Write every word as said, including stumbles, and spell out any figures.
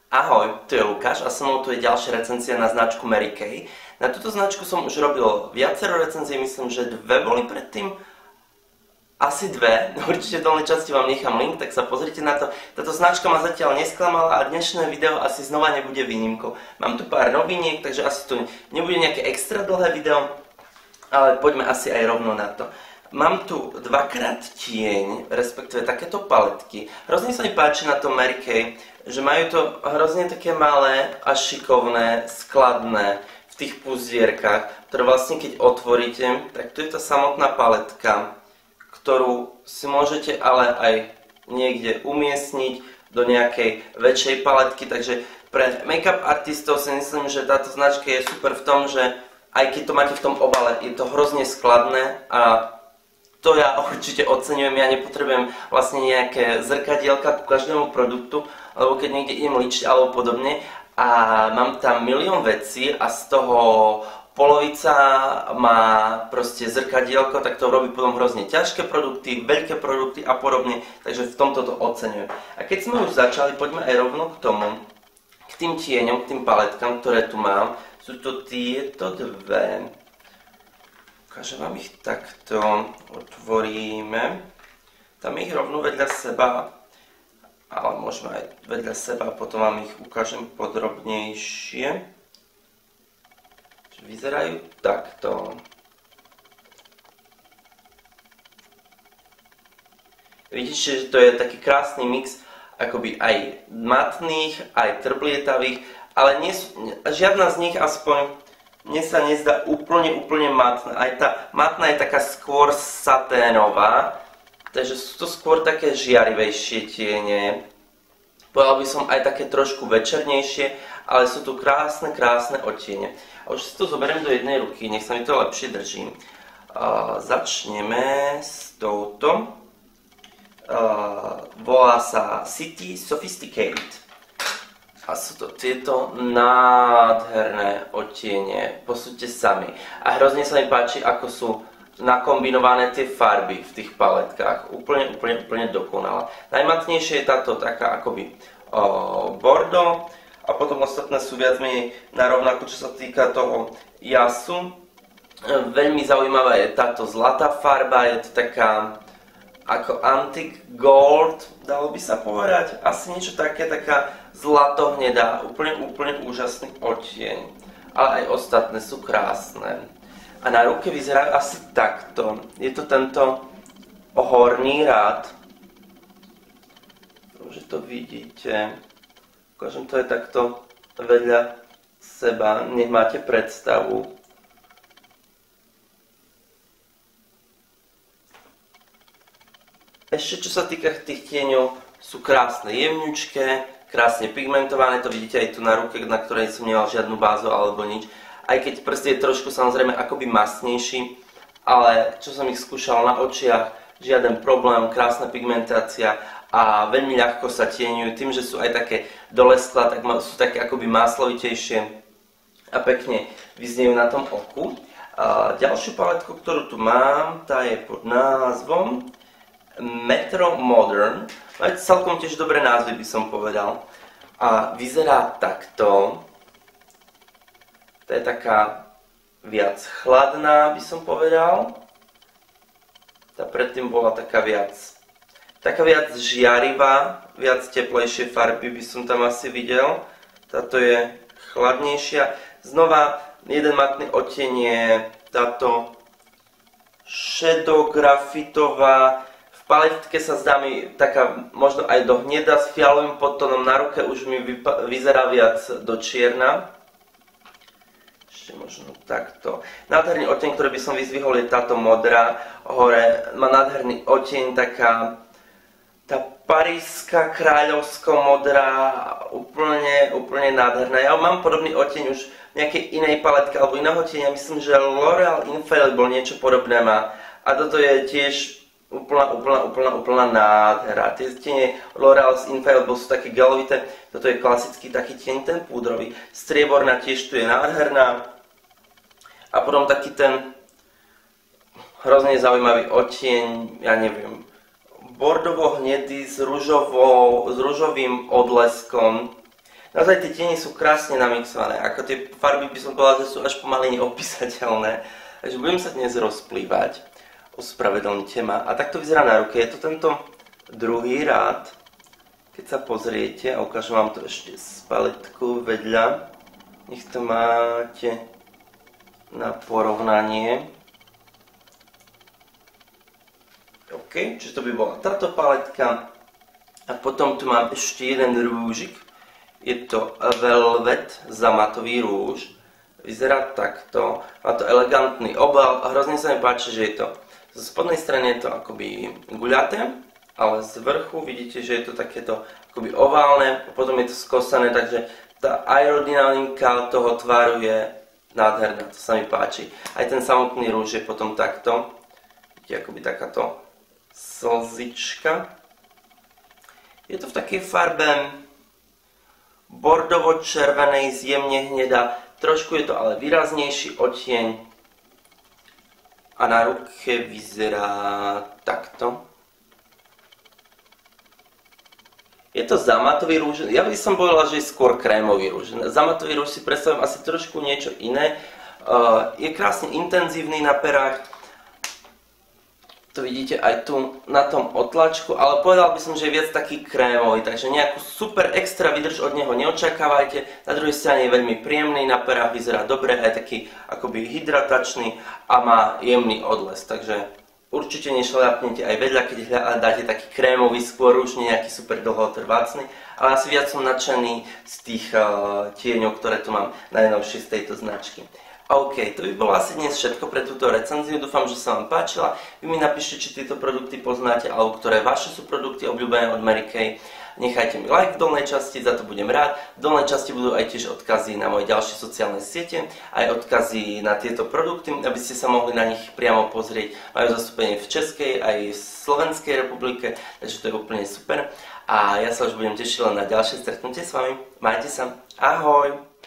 Ahoj, tu je Lukáš a so mnou tu je ďalšia recenzia na značku Mary Kay. Na túto značku som už robil viacero recenzií, myslím, že dve boli predtým. Asi dve, určite v dolnej časti vám nechám link, tak sa pozrite na to. Táto značka ma zatiaľ nesklamala a dnešné video asi znova nebude výnimkou. Mám tu pár noviniek, takže asi to nebude nejaké extra dlhé video, ale poďme asi aj rovno na to. Mám tu dvakrát tieň, respektíve takéto paletky. Hrozne sa mi páči na tom Mary Kay, že majú to hrozne také malé a šikovné, skladné v tých puzierkách, ktoré vlastne keď otvoríte, tak tu je tá samotná paletka, ktorú si môžete ale aj niekde umiestniť do nejakej väčšej paletky, takže pre make-up artistov si myslím, že táto značka je super v tom, že aj keď to máte v tom obale, je to hrozne skladné a to ja určite oceňujem, ja nepotrebujem vlastne nejaké zrkadielka ku každému produktu, alebo keď niekde idem líčiť alebo podobne a mám tam milión vecí a z toho polovica má proste zrkadielko, tak to robí potom hrozne ťažké produkty, veľké produkty a podobne, takže v tomto to oceňujem. A keď sme už začali, poďme aj rovno k tomu, k tým tieňom, k tým paletkám, ktoré tu mám. Sú to tieto dve. Ukážem vám ich takto, otvoríme. Tam ich rovno vedľa seba, ale môžeme aj vedľa seba, potom vám ich ukážem podrobnejšie. Vyzerajú takto. Vidíte, že to je taký krásny mix akoby aj matných, aj trblietavých, ale nie, žiadna z nich aspoň mne sa nezdá úplne, úplne matná. Aj tá matná je taká skôr saténová, takže sú to skôr také žiarivejšie tiene. Povedal by som aj také trošku večernejšie, ale sú tu krásne, krásne odtiene. A už si to zoberiem do jednej ruky, nech sa mi to lepšie drží. Uh, začneme s touto. Uh, volá sa City Sophisticated. A sú to tieto nádherné odtiene, posúďte sami. A hrozne sa mi páči, ako sú nakombinované tie farby v tých paletkách. Úplne, úplne, úplne dokonalá. Najmatnejšie je táto taká akoby o, bordo a potom ostatné sú viac menej na rovnako, čo sa týka toho jasu. Veľmi zaujímavá je táto zlatá farba, je to taká ako antique gold, dalo by sa povedať, asi niečo také, taká zlatohnedá, úplne, úplne úžasný odtieň. Ale aj ostatné sú krásne. A na ruke vyzerá asi takto. Je to tento horný rád. Že to vidíte. Ukážem to je takto vedľa seba, nech máte predstavu. Ešte čo sa týka tých tieňov, sú krásne jemňučké, krásne pigmentované, to vidíte aj tu na ruke, na ktorej som nemal žiadnu bázu alebo nič. Aj keď prst je trošku samozrejme akoby masnejší, ale čo som ich skúšal na očiach, žiaden problém, krásna pigmentácia a veľmi ľahko sa tieňujú. Tým, že sú aj také dole skla, tak sú také akoby máslovitejšie a pekne vyznejú na tom oku. A ďalšiu paletku, ktorú tu mám, tá je pod názvom Metro Modern. Majú celkom tiež dobré názvy, by som povedal. A vyzerá takto. To je taká viac chladná, by som povedal. Tá predtým bola taká viac taká viac žiarivá, viac teplejšie farby by som tam asi videl. Táto je chladnejšia. Znova jeden matný odtieň je táto shadow-grafitová. V paletke sa zdá mi taká možno aj do hneda s fialovým podtónom, na ruke už mi vyzerá viac do čierna. Ešte možno takto. Nádherný odtieň, ktorý by som vyzdvihol, je táto modrá. Hore má nádherný odtieň, taká tá paríska kráľovsko-modrá, úplne, úplne nádherná. Ja mám podobný odtieň už v nejakej inej paletke alebo iného tieňa. Myslím, že L'Oreal Infallible niečo podobné má. A toto je tiež úplná, úplná, úplná, úplná nádhera. Tie tiene L'Oreal Infallible sú také gelovité. Toto je klasický taký tieň, ten púdrový. Strieborná tiež tu je nádherná. A potom taký ten hrozne zaujímavý odtieň, ja neviem, bordovo-hnedý s, ružovo, s ružovým odleskom. Naozaj tie tiene sú krásne namixované, ako tie farby by som povedal, že sú až pomaly neopísateľné. Takže budem sa dnes rozplývať, ospravedlnite ma. A takto vyzerá na ruke, je to tento druhý rád. Keď sa pozriete, a ukážem vám to ešte z paletku vedľa, nech to máte na porovnanie. OK, čiže to by bola táto paletka. A potom tu mám ešte jeden rúžik. Je to Velvet zamatový rúž. Vyzerá takto. Má to elegantný obal a hrozne sa mi páči, že je to zo spodnej strany je to akoby guľaté, ale z vrchu vidíte, že je to takéto akoby oválne, a potom je to skosané, takže tá aerodynamika toho tvaru je nádherná, to sa mi páči. Aj ten samotný rúž je potom takto, vidíte, akoby takáto slzička. Je to v takej farbe bordovo-červenej, zjemne hnedá, trošku je to ale výraznejší odtieň a na ruke vyzerá takto. Je to zamatový rúž, ja by som povedala, že je skôr krémový rúž. Zamatový rúž si predstavujem asi trošku niečo iné. Je krásne intenzívny na perách. To vidíte aj tu na tom otlačku, ale povedal by som, že je viac taký krémový, takže nejakú super extra vydrž od neho neočakávajte. Na druhej strane je veľmi príjemný na perách, vyzerá dobre, aj taký akoby hydratačný a má jemný odles, takže určite nešľapnete aj vedľa, keď dáte taký krémový skôr, už nie nejaký super dlhotrvácny, ale asi viac som nadšený z tých uh, tieňov, ktoré tu mám najnovšie z tejto značky. OK, to by bolo asi dnes všetko pre túto recenziu, dúfam, že sa vám páčila. Vy mi napíšte, či tieto produkty poznáte, alebo ktoré vaše sú produkty obľúbené od Mary Kay. Nechajte mi like v dolnej časti, za to budem rád. V dolnej časti budú aj tiež odkazy na moje ďalšie sociálne siete, aj odkazy na tieto produkty, aby ste sa mohli na nich priamo pozrieť. Majú zastúpenie v Českej aj v Slovenskej republike, takže to je úplne super. A ja sa už budem tešiť len na ďalšie stretnutie s vami. Majte sa, ahoj!